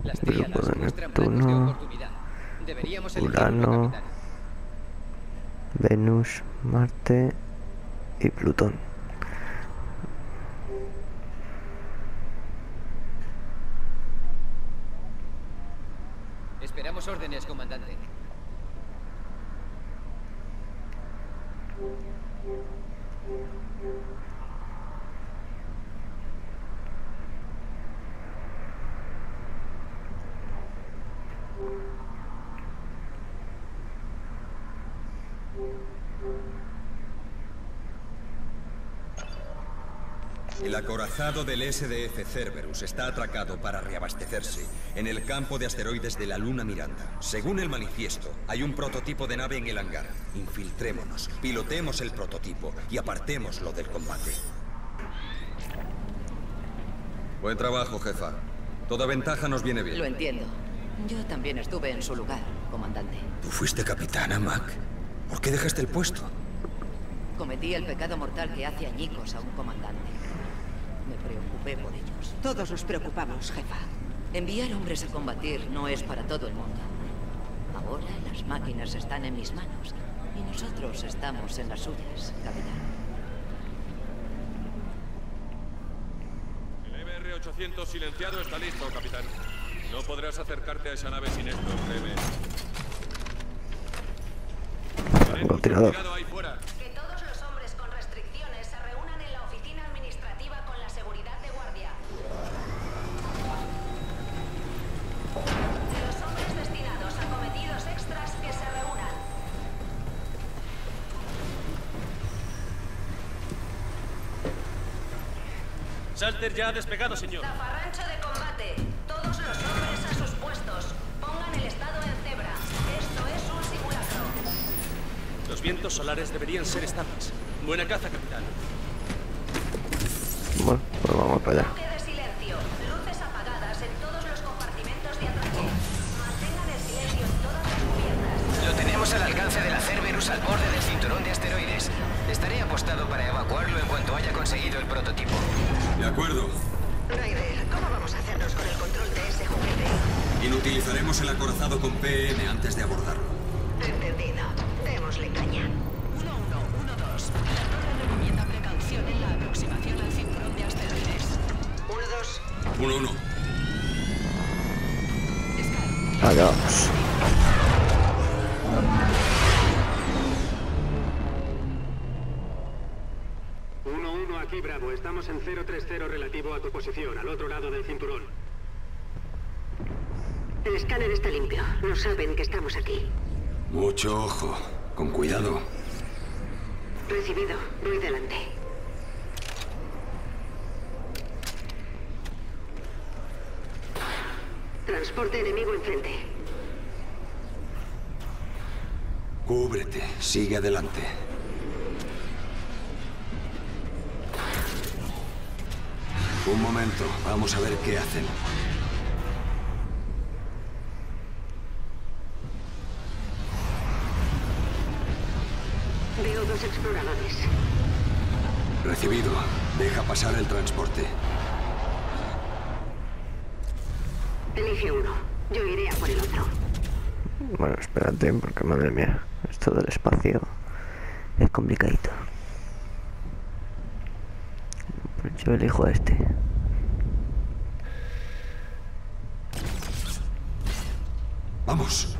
Las Grupo tríadas de muestran planos de Neptuno, oportunidad. Deberíamos elegir uno, Urano, capitán. Venus, Marte y Plutón. Esperamos órdenes, comandante. El acorazado del SDF Cerberus está atracado para reabastecerse en el campo de asteroides de la Luna Miranda. Según el manifiesto, hay un prototipo de nave en el hangar. Infiltrémonos, pilotemos el prototipo y apartémoslo del combate. Buen trabajo, jefa. Toda ventaja nos viene bien. Lo entiendo. Yo también estuve en su lugar, comandante. ¿Tú fuiste capitana, Mac? ¿Por qué dejaste el puesto? Cometí el pecado mortal que hace añicos a un comandante. Me preocupé por ellos. Todos nos preocupamos, jefa. Enviar hombres a combatir no es para todo el mundo. Ahora las máquinas están en mis manos y nosotros estamos en las suyas, capitán. El EBR-800 silenciado está listo, capitán. No podrás acercarte a esa nave sin esto, créeme. Francotirador. Cuidado ahí fuera. Que todos los hombres con restricciones se reúnan en la oficina administrativa con la seguridad de guardia. De los hombres destinados a cometidos extras que se reúnan. Salter ya ha despegado, señor. Zafarrancho de combate. Todos los hombres a sus puestos. Pongan el estado en cebra. Esto es un simulacro. Los vientos solares deberían ser estables. Buena caza, capitán. Bueno, pues vamos para allá. Toque de silencio. Luces apagadas en todos los compartimentos de atraque. Mantengan el silencio en todas las cubiertas. Lo tenemos al alcance de la Cerberus al borde del cinturón de asteroides. Estaré apostado para evacuarlo en cuanto haya conseguido el prototipo. De acuerdo. Ryder, ¿cómo vamos a hacernos con el control de ese juguete? Inutilizaremos el acorazado con PM antes de abordarlo. Entendido. Démosle caña. 1-1-1-2. La torre recomienda precaución en la aproximación al cinturón de asteroides. 1-2. 1-1. Allá vamos. Aquí Bravo, estamos en 030 relativo a tu posición, al otro lado del cinturón. El escáner está limpio. No saben que estamos aquí. Mucho ojo. Con cuidado. Recibido. Voy delante. Transporte enemigo enfrente. Cúbrete. Sigue adelante. Un momento. Vamos a ver qué hacen. Veo dos exploradores. Recibido. Deja pasar el transporte. Elige uno. Yo iré a por el otro. Bueno, espérate, porque madre mía, esto del espacio es complicadito. Pues yo elijo a este. Vamos.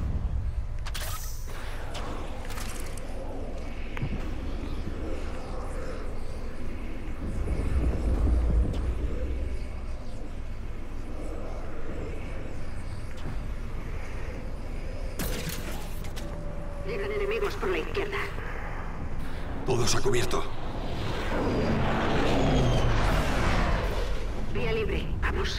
Llegan enemigos por la izquierda. Todos a cubierto. Vía libre. Vamos.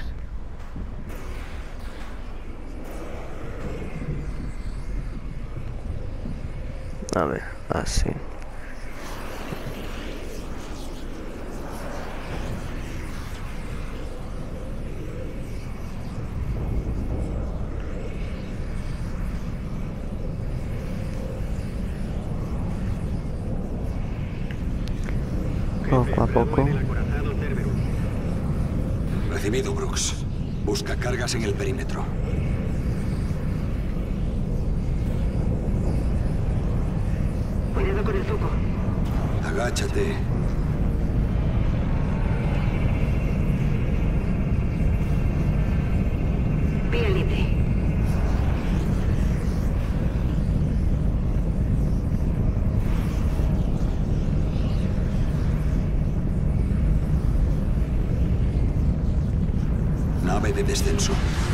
A ver, así. Jefe, Poco a Bravo poco. en el acorazado Cerberus. Recibido, Brooks. Busca cargas en el perímetro. Cuidado con el foco. Agáchate. Vía libre. Nave de descenso.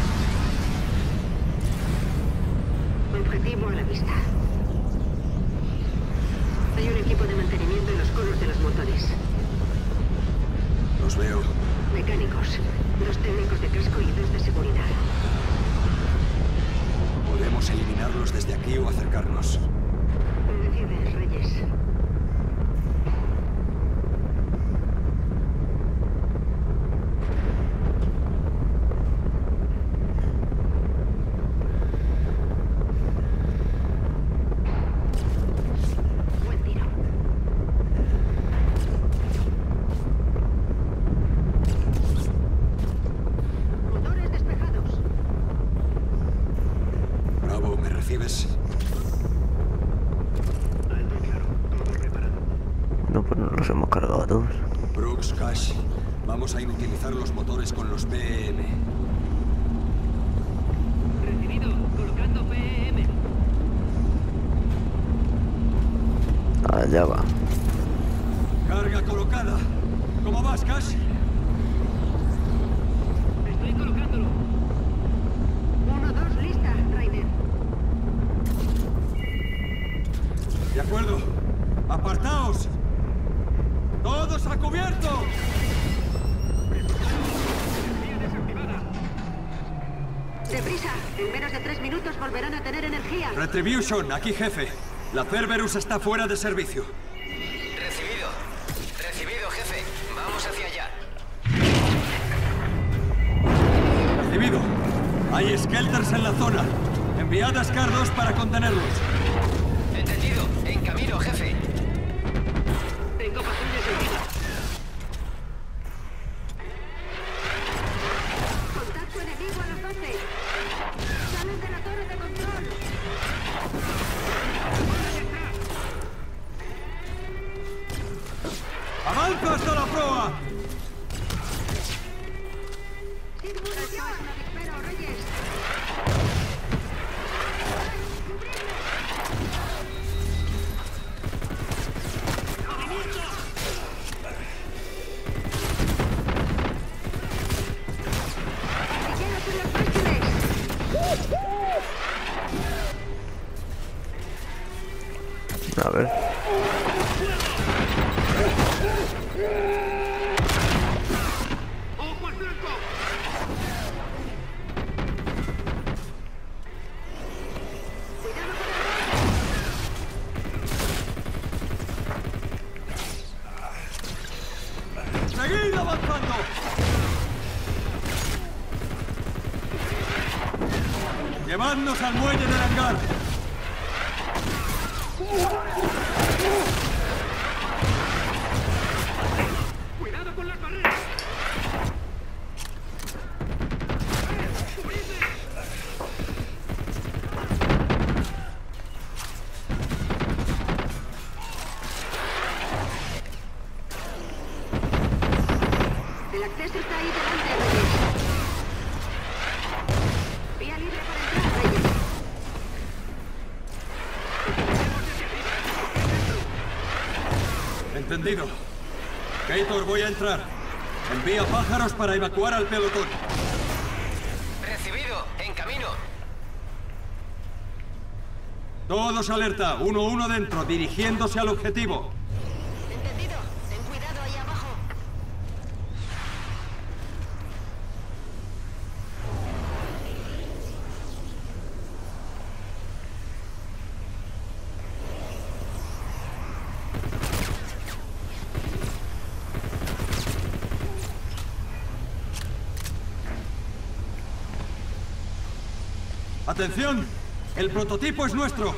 Objetivo a la vista. Hay un equipo de mantenimiento en los conos de los motores. Los veo. Mecánicos. 2 técnicos de casco y 2 de seguridad. Podemos eliminarlos desde aquí o acercarnos. Decides, Reyes. Buen tiro. Motores despejados. Bravo, ¿me recibes? Alto y claro. Todo preparado. No, pues no los hemos cargado a todos. Brooks, Cash. Vamos a inutilizar los motores con los PEM. Recibido. Colocando PEM. Allá va. Carga colocada. ¿Cómo vas, Cash? Estoy colocándolo. 1-2, lista, Rainer. De acuerdo. ¡Apartaos! ¡Todos a cubierto! ¡Deprisa! En menos de 3 minutos volverán a tener energía. Retribution, aquí jefe. La Cerberus está fuera de servicio. Recibido. Recibido, jefe. Vamos hacia allá. Recibido. Hay Skelters en la zona. Enviad a Scar-2 para contenerlos. Entendido. En camino, jefe. Tengo patrullas encima. Contacto enemigo a las 12. Salen de la torre de control. ¡Avanza hasta la proa! ¡Sin munición! ¡Espero, Reyes! ¡Ligeros en los márgenes! A ver. ¡Ojo al flanco! ¡Cuidado con el ¡Seguid avanzando! ¡Llevadnos al muelle del hangar! ¡Cuidado con las barreras! El acceso está ahí delante, Reyes. Vía libre para entrar, Reyes. Entendido. Gator, voy a entrar. Envía pájaros para evacuar al pelotón. Recibido. En camino. Todos alerta. 1-1 dentro, dirigiéndose al objetivo. Entendido. Ten cuidado ahí abajo. ¡Atención! ¡El prototipo es nuestro!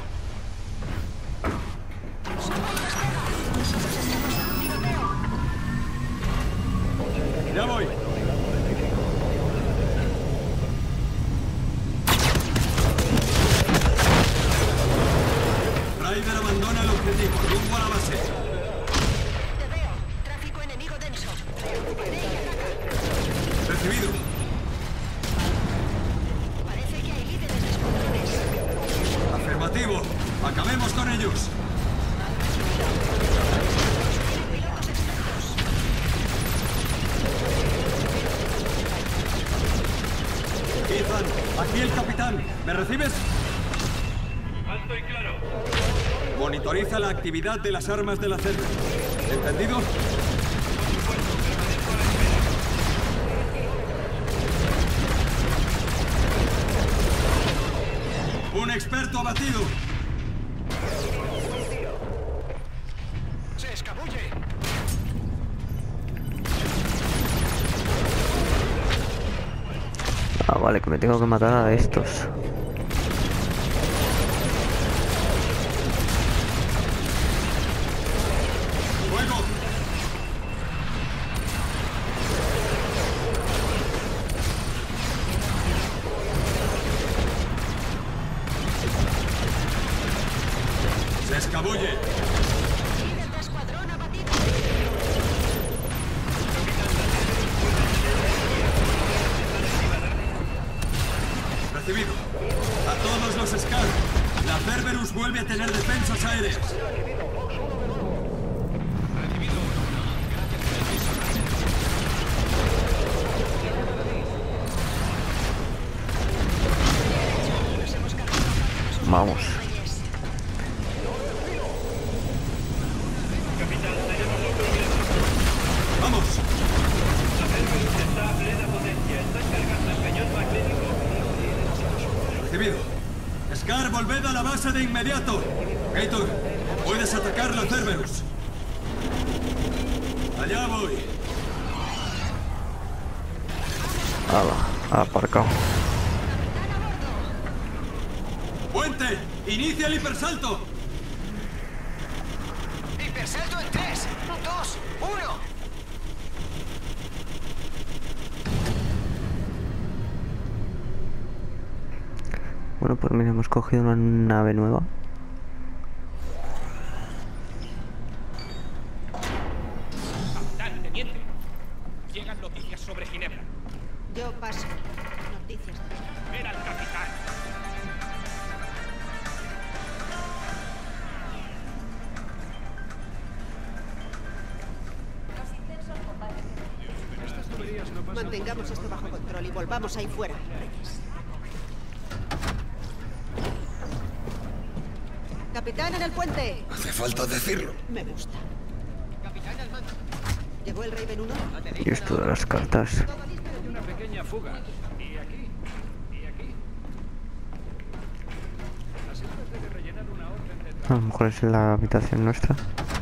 Ya voy. Aquí el capitán. ¿Me recibes? Alto y claro. Monitoriza la actividad de las armas de la Cerberus. ¿Entendido? ¡Un experto abatido! ¡Se escabulle! Ah, vale, que me tengo que matar a estos. ¡Fuego! ¡Se escabulle! Líder de escuadrón abatido. Recibido. A todos los SCAR. La Cerberus vuelve a tener defensas aéreas. Vamos. ¡Vamos! Recibido. SCAR, volved a la base de inmediato. Gator, puedes atacar la Cerberus. Allá voy. Hala, aparcado. ¡Puente! ¡Inicia el hipersalto! ¡Hipersalto en 3, 2, 1! Bueno, pues mira, hemos cogido una nave nueva. Capitán, teniente. Llegan noticias sobre Ginebra. Yo paso. Noticias. Ver al capitán. Mantengamos esto bajo control y volvamos ahí fuera. Capitán en el puente. Hace falta decirlo. Me gusta. Capitán al mando. ¿Llegó el Raven 1? Y esto de las cartas. Hay una pequeña fuga. Y aquí. Y aquí. Asegúrate de rellenar una orden de... A lo mejor es en la habitación nuestra.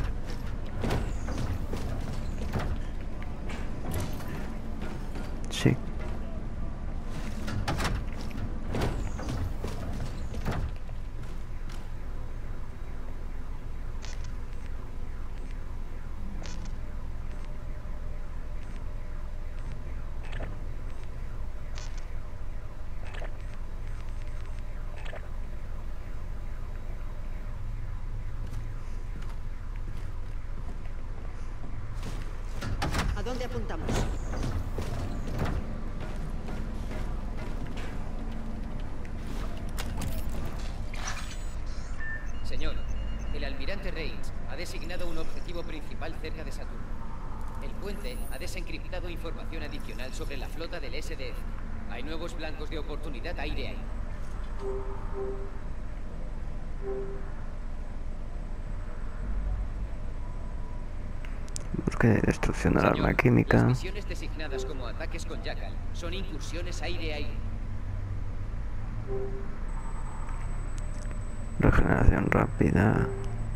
Sí. ¿A dónde apuntamos? Señor, el almirante Reigns ha designado un objetivo principal cerca de Saturno. El puente ha desencriptado información adicional sobre la flota del SDF. Hay nuevos blancos de oportunidad aire-aire. Búsqueda de destrucción del arma Señor, química. las misiones designadas como ataques con Jackal son incursiones aire-aire. Regeneración rápida.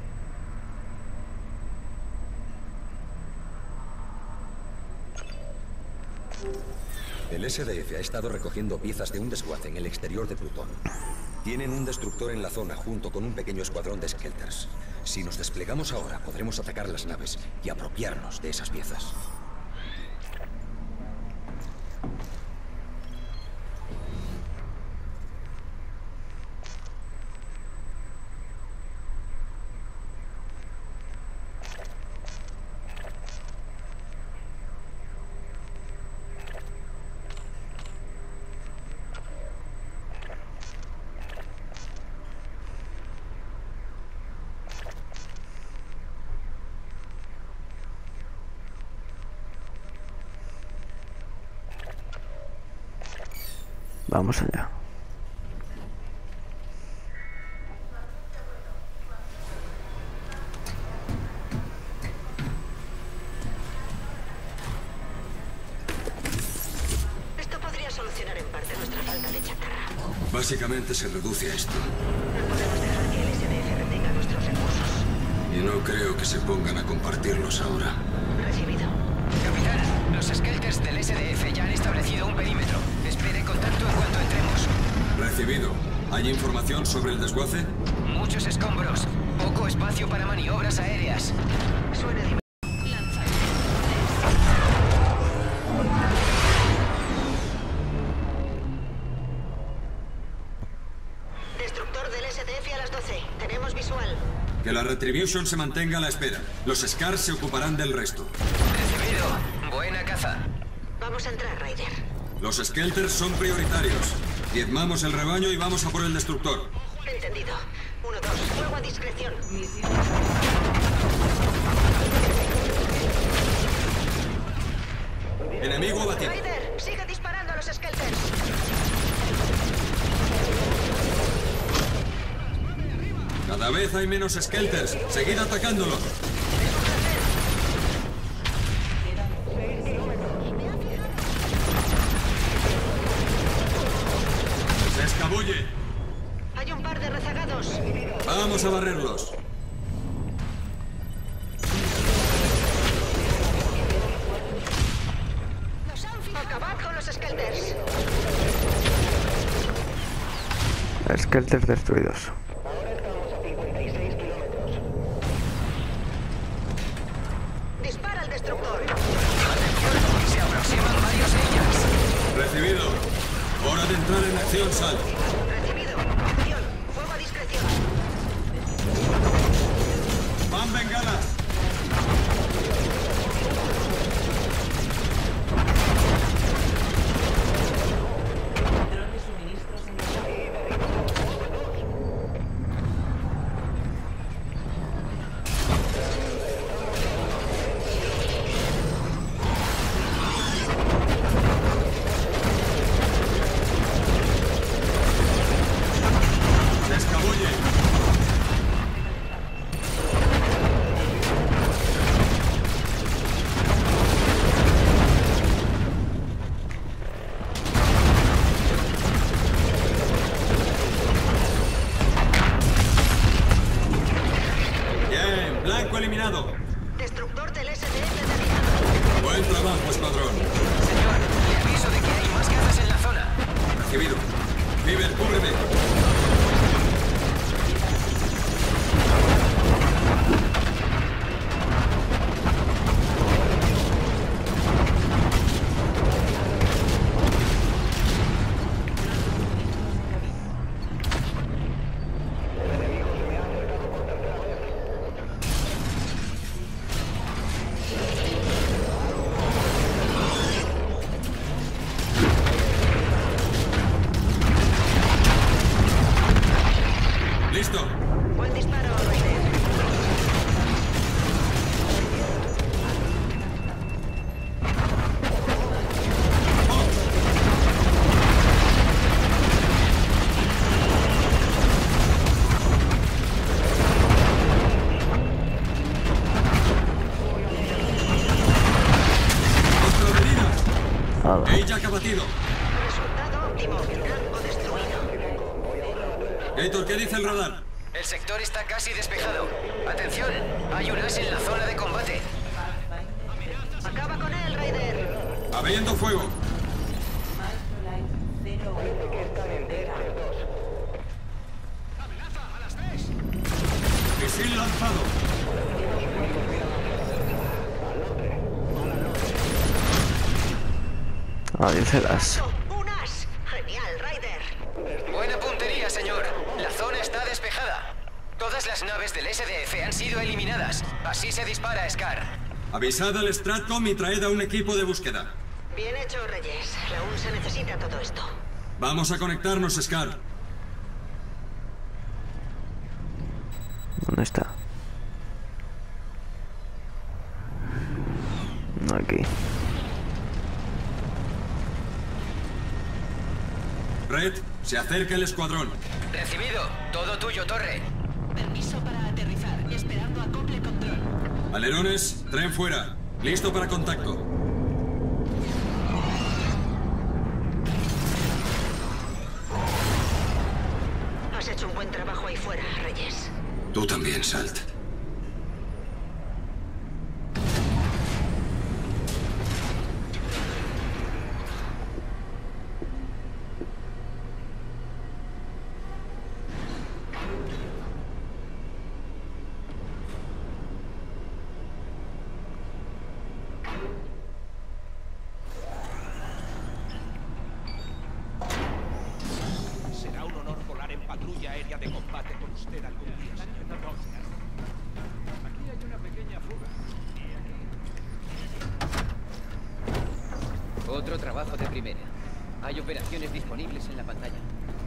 El SDF ha estado recogiendo piezas de un desguace en el exterior de Plutón. Tienen un destructor en la zona junto con un pequeño escuadrón de Skelters. Si nos desplegamos ahora, podremos atacar las naves y apropiarnos de esas piezas. Vamos allá. Básicamente se reduce a esto. No podemos dejar que el SDF retenga nuestros recursos. Y no creo que se pongan a compartirlos ahora. Recibido. Capitán, los Skelters del SDF ya han establecido un perímetro. Espere contacto en cuanto entremos. Recibido. ¿Hay información sobre el desguace? Muchos escombros. Poco espacio para maniobras aéreas. Suena de... Destructor del SDF a las 12. Tenemos visual. Que la Retribution se mantenga a la espera. Los Scars se ocuparán del resto. Recibido. Buena caza. Vamos a entrar, Ryder. Los Skelters son prioritarios. Diezmamos el rebaño y vamos a por el destructor. Entendido. 1, 2. Fuego a discreción. Enemigo abatido. Ryder, sigue disparando a los Skelters. Cada vez hay menos Skelters. Seguid atacándolos. Se escabulle. Hay un par de rezagados. Vamos a barrerlos. Acabad con los Skelters. Skelters destruidos. Dispara al destructor. Se aproximan varios ellas. Recibido. Hora de entrar en acción, Sal. Recibido. Acción. Fuego a discreción. ¡Van bengalas! ¡Se escabulle! Bien, blanco eliminado. Destructor del SDF derribado. Buen trabajo, escuadrón. Señor, le aviso de que hay más cazas en la zona. Recibido. Viver, cúbreme. Listo. Buen disparo, Ryder. Nada. Ella ha batido. Resultado óptimo. Rango destruido. Gator, ¿qué dice el radar? El sector está casi despejado. Atención, hay un as en la zona de combate. Acaba con él, Ryder. Abriendo fuego. Misil lanzado. Adiós, eras. Un as. Genial, Ryder. Buena puntería, señor. La zona está despejada. Todas las naves del SDF han sido eliminadas. Así se dispara, Scar. Avisad al Stratcom y traed a un equipo de búsqueda. Bien hecho, Reyes. Aún se necesita todo esto. Vamos a conectarnos, Scar. ¿Dónde está? Aquí. Red, se acerca el escuadrón. Recibido. Todo tuyo, Torre. Permiso para aterrizar. Esperando acople control. Alerones, tren fuera. Listo para contacto. Tú también, Salt. Será un honor volar en patrulla aérea de combate con usted algún día, señor. Aquí hay una pequeña fuga. Otro trabajo de primera. Hay operaciones disponibles en la pantalla.